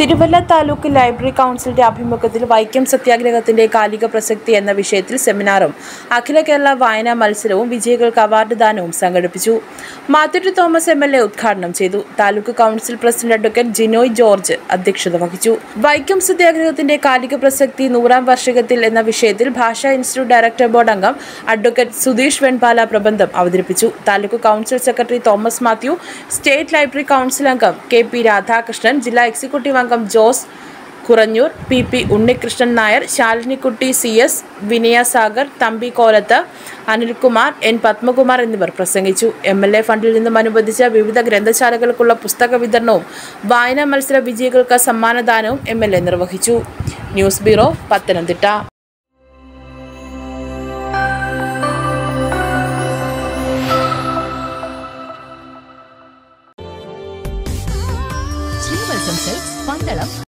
Thiruvalla taluk library കൗൺസിലിന്റെ ആഭിമുഖ്യത്തിൽ വൈക്കം സത്യാഗ്രഹത്തിന്റെ കാലിക പ്രസക്തി എന്ന വിഷയത്തിൽ സെമിനാറും അഖില കേരള വായനാ മത്സരവും വിജയികൾക്ക് അവാർഡ് ദാനവും സംഘടിപ്പിച്ചു. മാത്യു തോമസ് MLA ഉദ്ഘാടനം ചെയ്തു. Taluk council president advocate Jinoy George അധ്യക്ഷത വഹിച്ചു. വൈക്കം സത്യാഗ്രഹത്തിന്റെ കാലിക പ്രസക്തി 100ാം വാർഷികത്തിൽ എന്ന വിഷയത്തിൽ ഭാഷാ ഇൻസ്റ്റിറ്റ്യൂട്ട് ഡയറക്ടർ ബോർഡ് അംഗം അഡ്വക്കേറ്റ് സുധീഷ് വെൺപാല പ്രബന്ധം അവതരിപ്പിച്ചു. Taluk council secretary Thomas Mathew, state library council അംഗം KP രാധാകൃഷ്ണൻ, ജില്ലാ എക്സിക്യൂട്ടീവ് അംഗം ജോസ് കുറഞ്ഞൂർ, PP ഉണ്ണികൃഷ്ണൻ നായർ, ശാലിനിക്കുട്ടി CS, വിനയ സാഗർ, തമ്പി കോലത്ത്, അനിൽകുമാർ, N പത്മകുമാർ എന്നിവർ പ്രസംഗിച്ചു. MLA ഫണ്ടിൽ നിന്നും അനുവദിച്ച വിവിധ ഗ്രന്ഥശാലകൾക്കുള്ള പുസ്തക വിതരണവും വായനാ മത്സര വിജയികൾക്ക് സമ്മാനദാനവും MLA നിർവഹിച്ചു. News bureau, Pathanamthitta. പന്തളം